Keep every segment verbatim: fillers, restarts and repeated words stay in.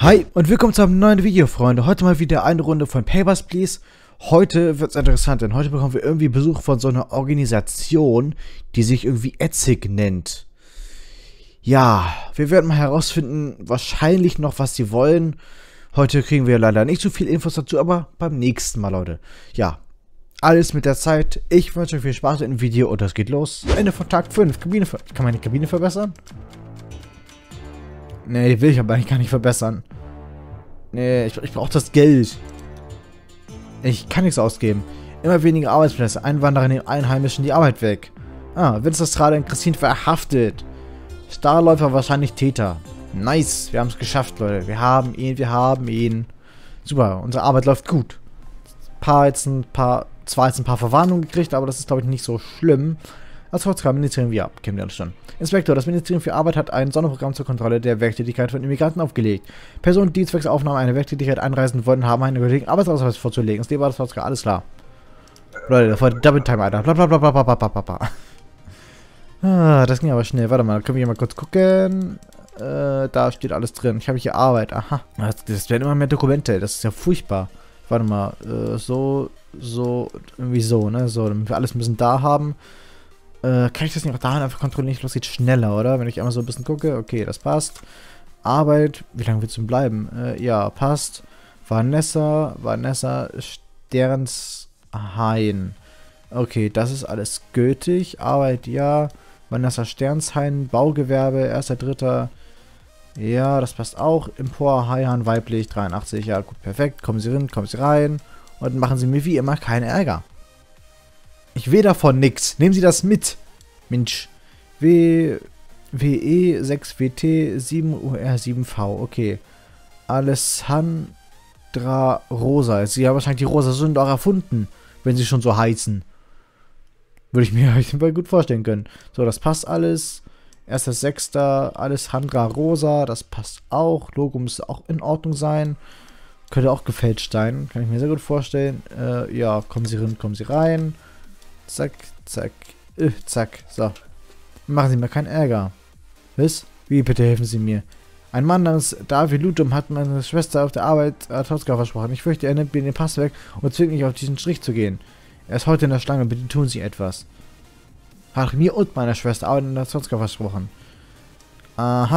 Hi und willkommen zu einem neuen Video, Freunde. Heute mal wieder eine Runde von Papers, Please. Heute wird es interessant, denn heute bekommen wir irgendwie Besuch von so einer Organisation, die sich irgendwie Etzig nennt. Ja, wir werden mal herausfinden, wahrscheinlich noch, was sie wollen. Heute kriegen wir leider nicht so viel Infos dazu, aber beim nächsten Mal, Leute. Ja, alles mit der Zeit. Ich wünsche euch viel Spaß mit dem Video und das geht los. Ende von Tag fünf. Kabine ver Kann man die Kabine verbessern? Nee, die will ich aber eigentlich gar nicht verbessern. Nee, ich, ich brauche das Geld. Ich kann nichts ausgeben. Immer weniger Arbeitsplätze. Einwanderer nehmen Einheimischen die Arbeit weg. Ah, Winzerstrade in Christine verhaftet. Starläufer wahrscheinlich Täter. Nice, wir haben es geschafft, Leute. Wir haben ihn, wir haben ihn. Super, unsere Arbeit läuft gut. Ein paar jetzt ein paar, zwar jetzt ein paar Verwarnungen gekriegt, aber das ist, glaube ich, nicht so schlimm. Als Hauptkraft Ministerium, ja, kennen wir alles schon. Inspektor, das Ministerium für Arbeit hat ein Sonderprogramm zur Kontrolle der Werktätigkeit von Immigranten aufgelegt. Personen, die zwecks Aufnahme einer Werktätigkeit einreisen wollen, haben einen gültigen Arbeitsausweis vorzulegen. Das war das alles klar. Leute, das war Double Time, Alter. Blablabla. Ah, das ging aber schnell. Warte mal, können wir hier mal kurz gucken. Äh, da steht alles drin. Ich habe hier Arbeit. Aha. Das, das werden immer mehr Dokumente. Das ist ja furchtbar. Warte mal. Äh, so, so, irgendwie so, ne? So, damit wir alles ein bisschen da haben. Äh, kann ich das nicht auch daran einfach kontrollieren? Das geht schneller, oder? Wenn ich einmal so ein bisschen gucke. Okay, das passt. Arbeit. Wie lange willst du bleiben? Äh, ja, passt. Vanessa. Vanessa Sternshain. Okay, das ist alles gültig. Arbeit, ja. Vanessa Sternshain. Baugewerbe. Erster, dritter. Ja, das passt auch. Empor, Haihan, weiblich. dreiundachtzig. Ja, gut, perfekt. Kommen Sie rein, kommen Sie rein. Und machen Sie mir wie immer keinen Ärger. Ich will davon nix. Nehmen Sie das mit. Mensch. W. W E sechs W T sieben U R sieben V. Okay. Alessandra Rosa. Sie haben wahrscheinlich die Rosa Sünde auch erfunden. Wenn sie schon so heißen. Würde ich mir auf jeden Fall gut vorstellen können. So, das passt alles. Erster Sechster. Alessandra Rosa. Das passt auch. Logo müsste auch in Ordnung sein. Könnte auch gefälscht sein. Kann ich mir sehr gut vorstellen. Äh, ja, kommen Sie rein, kommen Sie rein. Zack, zack, äh, zack, so. Machen Sie mir keinen Ärger. Was? Wie, bitte helfen Sie mir? Ein Mann namens David Lutum hat meine Schwester auf der Arbeit Tosca versprochen. Ich fürchte, er nimmt mir den Pass weg und zwingt mich, auf diesen Strich zu gehen. Er ist heute in der Schlange, bitte tun Sie etwas. Hat mir und meiner Schwester Arbeit in der Tosca versprochen. Aha.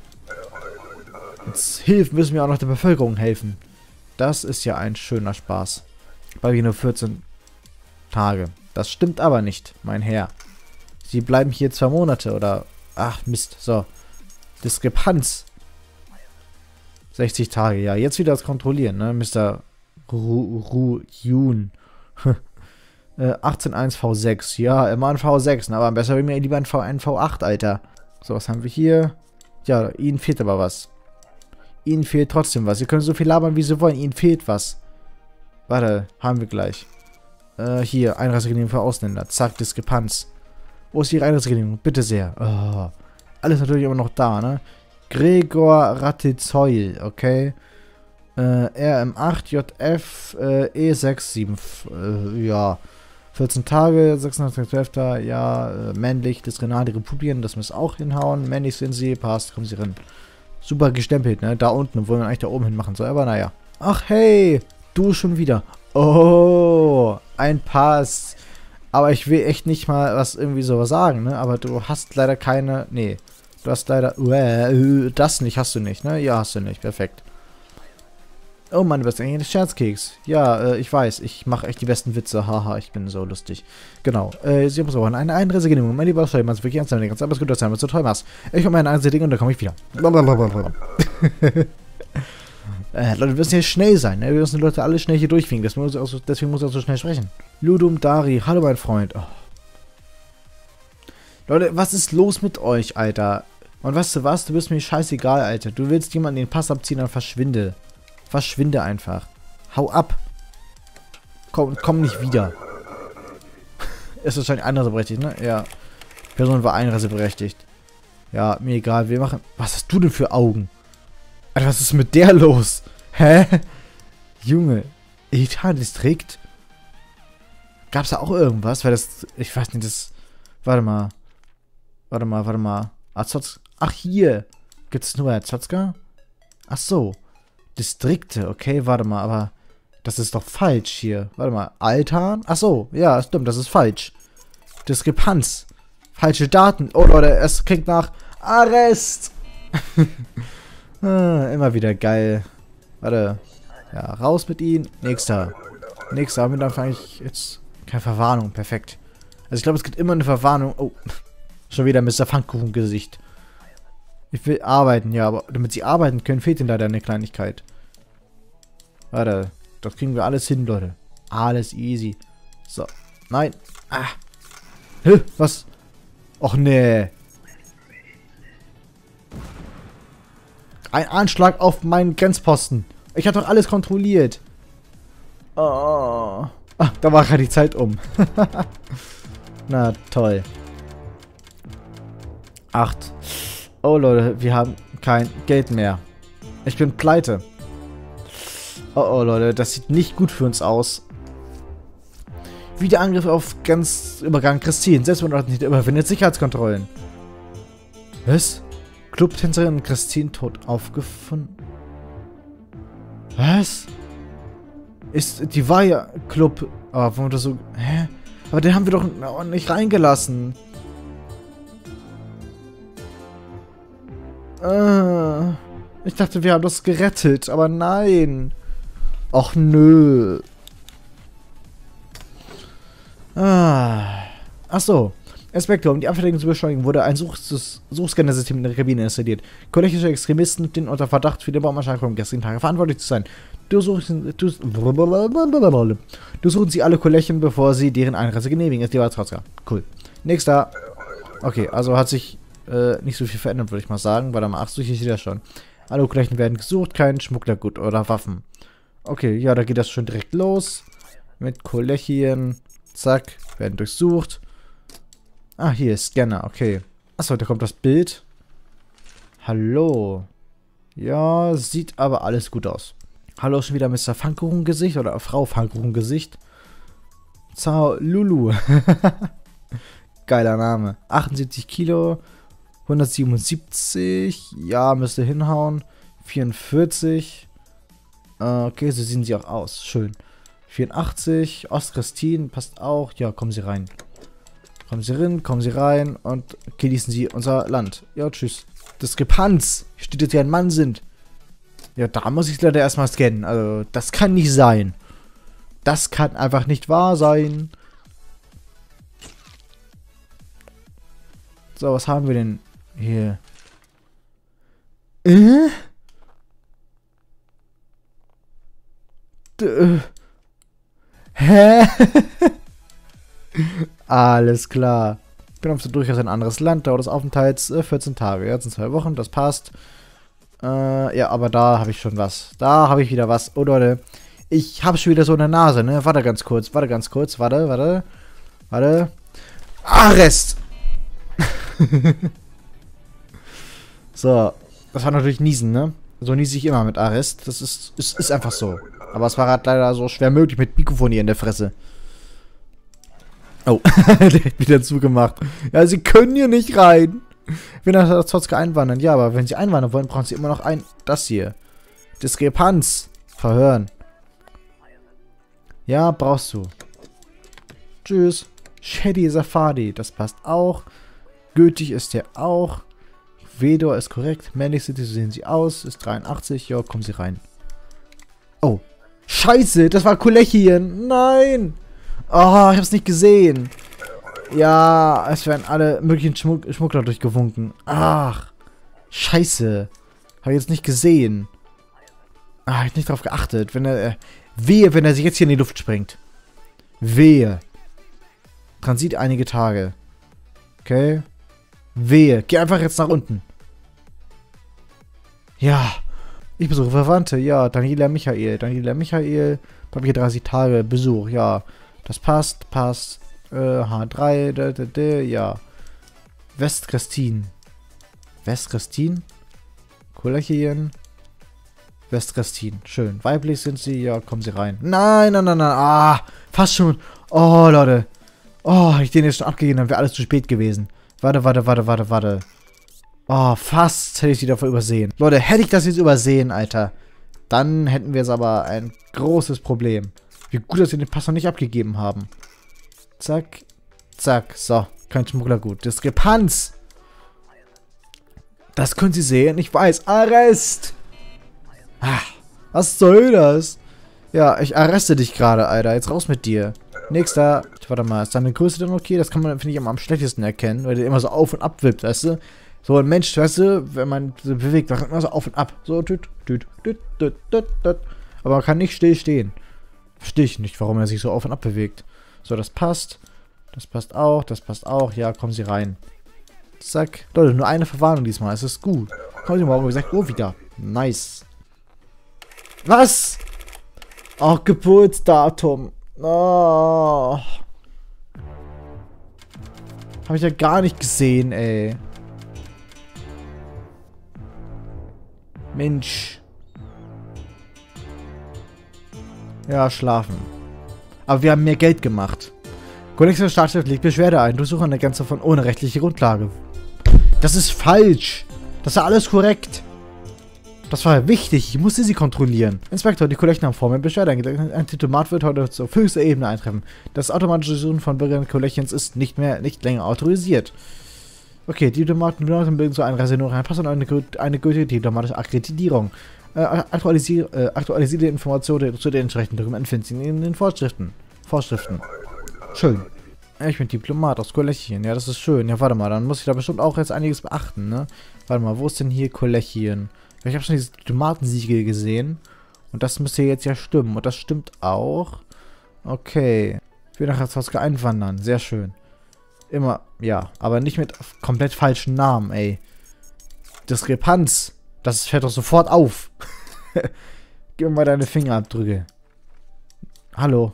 Jetzt hilft, müssen wir auch noch der Bevölkerung helfen. Das ist ja ein schöner Spaß. Weil wir nur vierzehn Tage. Das stimmt aber nicht, mein Herr. Sie bleiben hier zwei Monate oder... Ach, Mist. So. Diskrepanz. sechzig Tage, ja. Jetzt wieder das Kontrollieren, ne? Mister Ru... Ru... Jun. äh, achtzehn eins V sechs. Ja, immer ein V sechs, ne? Aber besser wäre mir lieber ein V ein V acht, Alter. So, was haben wir hier? Ja, Ihnen fehlt aber was. Ihnen fehlt trotzdem was. Sie können so viel labern, wie Sie wollen. Ihnen fehlt was. Warte, haben wir gleich. Äh, hier, Einreisegenehmigung für Ausländer. Zack, Diskrepanz. Wo ist Ihre Einreisegenehmigung? Bitte sehr. Oh. Alles natürlich immer noch da, ne? Gregor Rattizoil, okay. Äh, R M acht J F äh, E sechs sieben. Äh, ja. vierzehn Tage, sechsundzwanzigster zwölfter Ja, äh, männlich, des Renate Republiken, das muss auch hinhauen. Männlich sind Sie, passt, kommen Sie rein. Super gestempelt, ne? Da unten, obwohl man eigentlich da oben hin machen soll, aber naja. Ach, hey, du schon wieder. Oh, ein Pass. Aber ich will echt nicht mal was irgendwie so sagen, ne? Aber du hast leider keine... Nee. Du hast leider... Uh, das nicht, hast du nicht, ne? Ja, hast du nicht. Perfekt. Oh Mann, du bist eigentlich ein Scherzkeks. Ja, äh, ich weiß. Ich mache echt die besten Witze. Haha, ich bin so lustig. Genau. Äh, Sie haben eine Einreisegenehmigung. Mein lieber Schreiber, man ist wirklich ernst damit. Ganz alles gut, dass du so toll machst. Ich habe meine Einzelne und dann komme ich wieder. Blablabla. Äh, Leute, wir müssen hier schnell sein, ne? Wir müssen die Leute alle schnell hier durchfliegen. Deswegen muss ich auch so, deswegen muss ich auch so schnell sprechen. Ludum Dari, hallo mein Freund. Oh. Leute, was ist los mit euch, Alter? Und weißt du was? Du bist mir scheißegal, Alter. Du willst jemanden den Pass abziehen, dann verschwinde. Verschwinde einfach. Hau ab. Komm, komm nicht wieder. Ist wahrscheinlich einreiseberechtigt, ne? Ja. Person war einreiseberechtigt. Ja, mir egal. Wir machen... Was hast du denn für Augen? Alter, was ist mit der los? Hä? Junge. Elita-Distrikt? Gab's da auch irgendwas? Weil das... Ich weiß nicht, das... Warte mal. Warte mal, warte mal. Azotz... Ach, hier. Gibt's nur Azotska? Ach so. Distrikte, okay, warte mal, aber das ist doch falsch hier. Warte mal, Altan? Ach so, ja, stimmt, das ist falsch. Diskrepanz. Falsche Daten. Oh Leute, es klingt nach Arrest. ah, immer wieder geil. Warte. Ja, raus mit ihnen. Nächster. Nächster haben wir dann eigentlich jetzt keine Verwarnung. Perfekt. Also ich glaube, es gibt immer eine Verwarnung. Oh, schon wieder Mister Pfannkuchen-Gesicht. Ich will arbeiten, ja, aber damit sie arbeiten können, fehlt ihnen leider eine Kleinigkeit. Warte, das kriegen wir alles hin, Leute. Alles easy. So, nein. Ah. Hä, was? Och, nee. Ein Anschlag auf meinen Grenzposten. Ich habe doch alles kontrolliert. Oh. Ah, da war gerade die Zeit um. Na, toll. Acht. Oh, Leute, wir haben kein Geld mehr. Ich bin pleite. Oh, oh, Leute, das sieht nicht gut für uns aus. Wiederangriff auf Grenzübergang Christine. Selbstmord nicht überwindet Sicherheitskontrollen. Was? Clubtänzerin Christine tot aufgefunden. Was? Ist, die war ja Club... Aber warum das so... Hä? Aber den haben wir doch nicht reingelassen. Äh, ich dachte, wir haben das gerettet, aber nein. Och nö. Ah. Ach so. Aspekte, um die Abfertigung zu beschleunigen, wurde ein Such Suchscanner-System in der Kabine installiert. Kollegische Extremisten stehen unter Verdacht, für den Bombenanschlag vom gestrigen Tage verantwortlich zu sein. Du suchst, du, du suchen sie alle Kollegen, bevor sie deren Einreise genehmigen. Ist die Wahltratzka. Cool. Nächster. Okay, also hat sich äh, nicht so viel verändert, würde ich mal sagen. Warte mal, ach so, hier steht das schon. Alle Kollegen werden gesucht, kein Schmugglergut oder Waffen. Okay, ja, da geht das schon direkt los. Mit Kollegen. Zack, werden durchsucht. Ah, hier ist Scanner, okay. Achso, da kommt das Bild. Hallo. Ja, sieht aber alles gut aus. Hallo, schon wieder Mister Pfannkuchen-Gesicht oder Frau Pfannkuchen-Gesicht. Zao Lulu. Geiler Name. achtundsiebzig Kilo. hundertsiebenundsiebzig. Ja, müsste hinhauen. vierundvierzig. Äh, okay, so sehen sie auch aus. Schön. vierundachtzig. Ost-Christine passt auch. Ja, kommen Sie rein. Kommen Sie rein, kommen Sie rein und genießen Sie unser Land. Ja, tschüss. Diskrepanz. Hier steht, dass Sie ein Mann sind. Ja, da muss ich leider erstmal scannen. Also, das kann nicht sein. Das kann einfach nicht wahr sein. So, was haben wir denn hier? Äh? D Hä? Alles klar. Kommst du durchaus ein anderes Land, Dauer des Aufenthalts äh, vierzehn Tage. Ja, sind zwei Wochen, das passt. Äh, ja, aber da habe ich schon was. Da habe ich wieder was. Oh, Leute. Ich habe schon wieder so eine Nase, ne? Warte ganz kurz, warte ganz kurz. Warte, warte. Warte. Arrest! So. Das war natürlich Niesen, ne? So niese ich immer mit Arrest. Das ist, ist, ist einfach so. Aber es war halt leider so schwer möglich mit Mikrofon hier in der Fresse. Oh, der hat wieder zugemacht. Ja, sie können hier nicht rein. Wenn er trotzdem einwandern. Ja, aber wenn sie einwandern wollen, brauchen sie immer noch ein... Das hier. Diskrepanz. Verhören. Ja, brauchst du. Tschüss. Shady Safari. Das passt auch. Gültig ist der auch. Vedor ist korrekt. Männlich City, so sehen sie aus. Ist dreiundachtzig. Ja, kommen sie rein. Oh. Scheiße, das war Kolechien. Nein. Oh, ich hab's nicht gesehen. Ja, es werden alle möglichen Schmuck Schmuggler durchgewunken. Ach. Scheiße. Hab ich jetzt nicht gesehen. Ah, hab ich nicht drauf geachtet. Wenn er... Äh, wehe, wenn er sich jetzt hier in die Luft springt. Wehe. Transit einige Tage. Okay. Wehe. Geh einfach jetzt nach unten. Ja. Ich besuche Verwandte. Ja, Daniela Michael. Daniela Michael. Papier dreißig Tage. Besuch. Ja. Das passt. Passt. Äh, H drei. D, d, d, ja. West-Christine. West-Christine? Kollegien. West-Christine. Schön. Weiblich sind sie. Ja, kommen sie rein. Nein, nein, nein, nein. Ah, fast schon. Oh, Leute. Oh, ich den jetzt schon abgegeben, dann wäre alles zu spät gewesen. Warte, warte, warte, warte, warte. Oh, fast hätte ich die davor übersehen. Leute, hätte ich das jetzt übersehen, Alter. Dann hätten wir jetzt aber ein großes Problem. Wie gut, dass wir den Pass noch nicht abgegeben haben. Zack. Zack. So. Kein Schmugglergut. Diskrepanz. Das können Sie sehen. Ich weiß. Arrest. Ah, was soll das? Ja, ich arreste dich gerade, Alter. Jetzt raus mit dir. Nächster. Warte mal. Ist deine Größe denn okay? Das kann man, finde ich, am, am schlechtesten erkennen, weil der immer so auf und ab wippt, weißt du? So ein Mensch, weißt du, wenn man so bewegt, macht immer so auf und ab. So, tüt, tüt, tüt, tüt, tüt, tüt. Aber man kann nicht still stehen. Verstehe ich nicht, warum er sich so auf und ab bewegt. So, das passt. Das passt auch, das passt auch. Ja, kommen Sie rein. Zack. Leute, nur eine Verwarnung diesmal. Es ist gut. Kommen Sie morgen um sechs Uhr wieder. Nice. Was? Ach, Geburtsdatum. Oh. Habe ich ja gar nicht gesehen, ey. Mensch. Ja, schlafen. Aber wir haben mehr Geld gemacht. Kollektor Staatschef legt Beschwerde ein. Durchsuche eine ganze von ohne rechtliche Grundlage. Das ist falsch. Das war alles korrekt. Das war wichtig. Ich musste sie kontrollieren. Inspektor, die Kollekten haben vor mir Beschwerde eingelegt. Ein Diplomat wird heute zur höchsten Ebene eintreffen. Das automatische Durchsuchen von Bürgern und Kollegiens ist nicht mehr, nicht länger autorisiert. Okay, die Diplomaten bilden zur Einreise nur einen Pass und eine, eine gültige diplomatische Akkreditierung. Äh, aktualisier, äh, aktualisierte Informationen zu den entsprechenden Dokumenten finden Sie in den Vorschriften. Vorschriften. Schön. Ich bin Diplomat aus Kolechien. Ja, das ist schön. Ja, warte mal, dann muss ich da bestimmt auch jetzt einiges beachten, ne? Warte mal, wo ist denn hier Kolechien? Ich habe schon dieses Diplomatensiegel gesehen. Und das müsste jetzt ja stimmen. Und das stimmt auch. Okay. Ich will nach Ratzowska einwandern. Sehr schön. Immer, ja. Aber nicht mit komplett falschen Namen, ey. Diskrepanz. Das fällt doch sofort auf. Gib mir mal deine Fingerabdrücke. Hallo.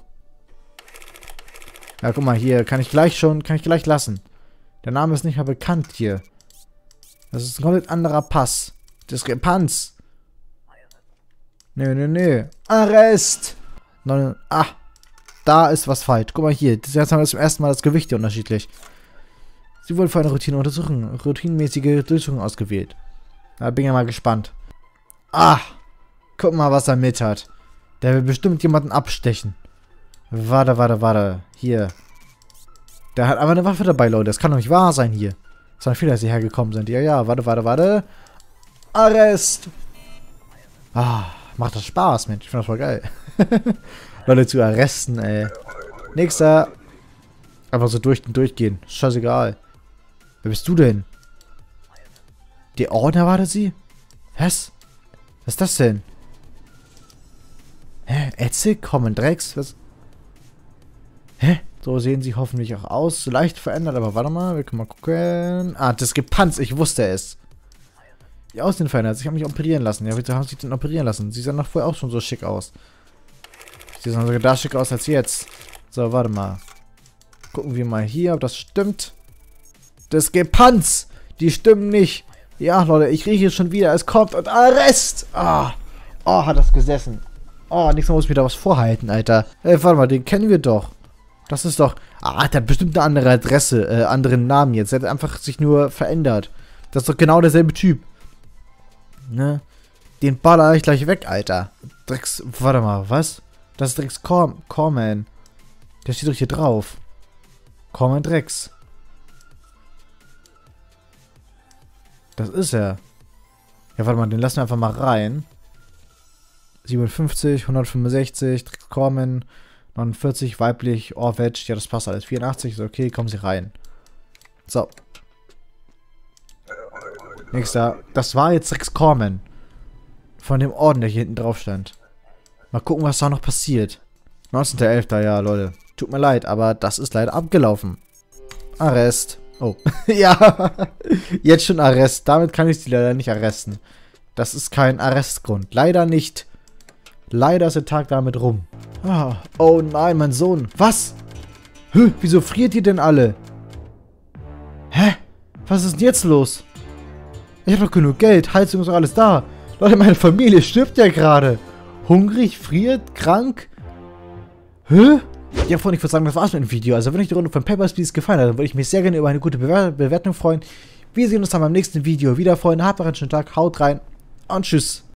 Ja, guck mal, hier kann ich gleich schon, kann ich gleich lassen. Der Name ist nicht mehr bekannt hier. Das ist ein komplett anderer Pass. Diskrepanz. Nö, nö, nö. Arrest. No, ah, da ist was falsch. Guck mal hier. Jetzt haben wir zum ersten Mal das Gewicht hier unterschiedlich. Sie wurden für eine Routineuntersuchung, routinemäßige Durchsuchung ausgewählt. Da bin ich ja mal gespannt. Ah, guck mal, was er mit hat. Der will bestimmt jemanden abstechen. Warte, warte, warte. Hier. Der hat aber eine Waffe dabei, Leute. Das kann doch nicht wahr sein hier. Das waren viele, dass sie hergekommen sind. Ja, ja. Warte, warte, warte. Arrest. Ah, macht das Spaß, Mensch. Ich finde das voll geil. Leute zu arresten, ey. Nächster. Einfach so durch und durchgehen. Scheißegal. Wer bist du denn? Die Orden erwartet sie? Was? Was ist das denn? Hä? Ätzig? Common Drecks? Was? Hä? So sehen sie hoffentlich auch aus. So leicht verändert, aber warte mal, wir können mal gucken. Ah, Diskrepanz, ich wusste es. Die Aussehen verändert sich, haben mich operieren lassen. Ja, wieso haben sie sich denn operieren lassen? Sie sahen doch vorher auch schon so schick aus. Sie sahen sogar da schick aus als jetzt. So, warte mal. Gucken wir mal hier, ob das stimmt. Diskrepanz! Die stimmen nicht. Ja, Leute, ich rieche es schon wieder. Es kommt und Arrest! Ah. Oh, hat das gesessen. Oh, nächstes Mal muss ich mir da was vorhalten, Alter. Ey, warte mal, den kennen wir doch. Das ist doch... Ah, der hat bestimmt eine andere Adresse, äh, anderen Namen jetzt. Der hat einfach sich nur verändert. Das ist doch genau derselbe Typ. Ne? Den baller ich gleich weg, Alter. Drecks... Warte mal, was? Das ist Drecks Cor Corman. Der steht doch hier drauf. Corman Drecks. Das ist er. Ja, warte mal, den lassen wir einfach mal rein. siebenundfünfzig, hundertfünfundsechzig, Drecks Corman... neunundvierzig, weiblich, Orwetsch, ja, das passt alles. vierundachtzig, ist okay, kommen Sie rein. So. Nächster. Das war jetzt Rex Corman. Von dem Orden, der hier hinten drauf stand. Mal gucken, was da noch passiert. neunzehnter elfter ja, Leute. Tut mir leid, aber das ist leider abgelaufen. Arrest. Oh. Ja. Jetzt schon Arrest. Damit kann ich sie leider nicht arresten. Das ist kein Arrestgrund. Leider nicht. Leider ist der Tag damit rum. Ah, oh nein, mein Sohn. Was? Hä? Wieso friert ihr denn alle? Hä? Was ist denn jetzt los? Ich habe doch genug Geld. Heizung ist doch alles da. Leute, meine Familie stirbt ja gerade. Hungrig, friert, krank. Hä? Ja, Freunde, ich würde sagen, das war's mit dem Video. Also, wenn euch die Runde von Papers, Please gefallen hat, dann würde ich mich sehr gerne über eine gute Bewer Bewertung freuen. Wir sehen uns dann beim nächsten Video wieder, Freunde. Habt noch einen schönen Tag. Haut rein und tschüss.